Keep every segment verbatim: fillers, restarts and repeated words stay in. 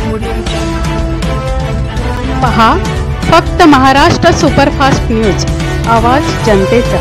पहा फक्त Maharashtra superfast news, आवाज जनतेचा।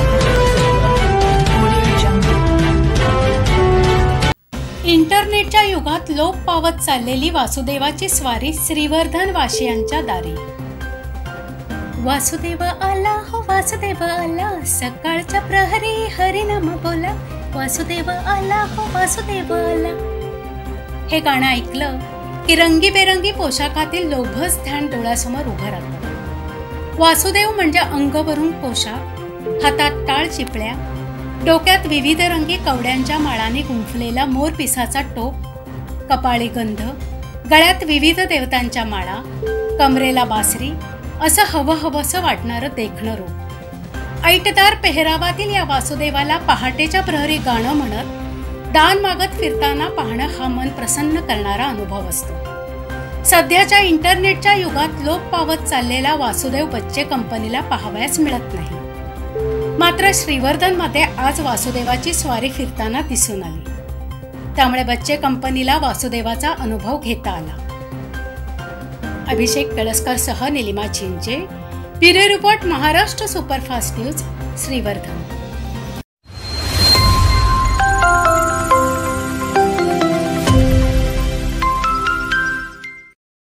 इंटरनेटच्या युगात लोप पावत चाललेली वासुदेवाची स्वारी श्रीवर्धन वासियांच्या दारी। वासुदेव आला हो वासुदेव आला, सकाळच्या प्रहरी हरिनाम बोला। वासुदेव आला हो वासुदेव आला। हे गाणं ऐकलं की रंगीबेरंगी पोशाखातील लोभस ध्यान डोळ्यासमोर उभं राहतं। वासुदेव म्हणजे अंगभरून पोशाख, हातात टाळ चिपळ्या, डोक्यात विविध रंगी कवड्यांच्या माळाने गुंफलेला मोरपिसाचा टोप, कपाळी गंध, गळ्यात विविध देवतांच्या माळा, कमरेला बासरी, असं हवं हवंसं वाटणारं देखणं रूप। ऐटदार पेहरावातील या वासुदेवाला पहाटेच्या प्रहरी गाणं म्हणत दान मागत फिरताना पाहणं हा मन प्रसन्न करणारा अनुभव असतो। सध्याच्या इंटरनेटच्या युगात लोप पावत चाललेला वासुदेव बच्चे कंपनीला पाहावयास मिळत नाही। मात्र श्रीवर्धन मध्ये आज वासुदेवाची स्वारी फिरताना दिसून आली, त्यामुळे बच्चे कंपनीला वासुदेवाचा अनुभव घेता आला। अभिषेक कळसकर सह Nilima Chinche, bureau report, Maharashtra superfast news, Shrivardhan.